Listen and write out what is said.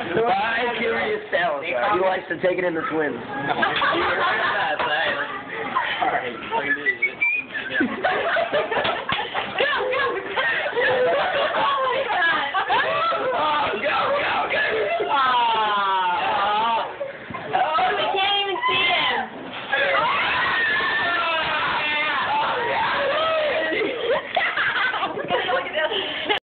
By Curious Salazar. He likes to take it in the twins. All right.